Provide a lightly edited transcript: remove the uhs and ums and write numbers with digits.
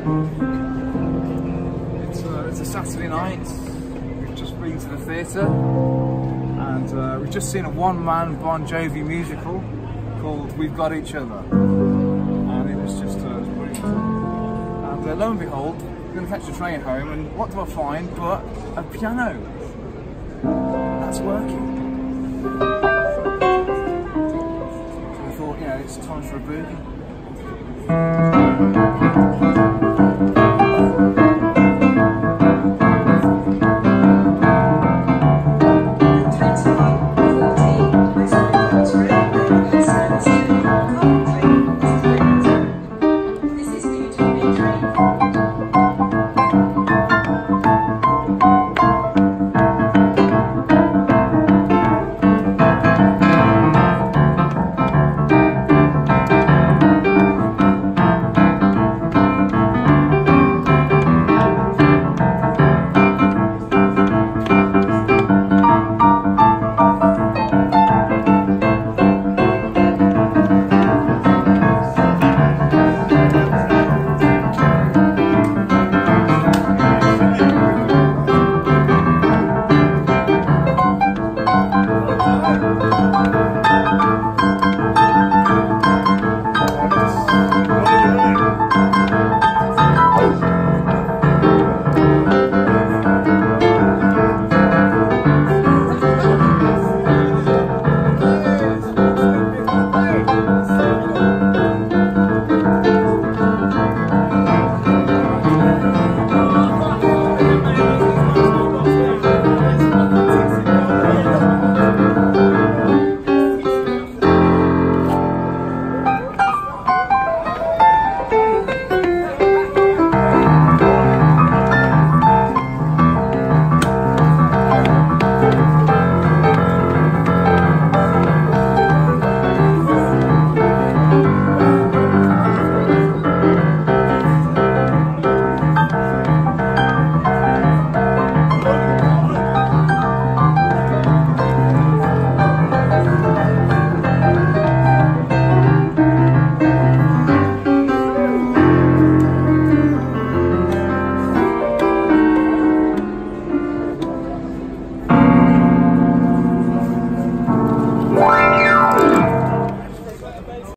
It's a Saturday night. We've just been to the theatre and we've just seen a one-man Bon Jovi musical called We've Got Each Other, and it was just brilliant. And lo and behold, we're going to catch the train home, and what do I find but a piano that's working. So I thought, yeah, it's time for a boogie.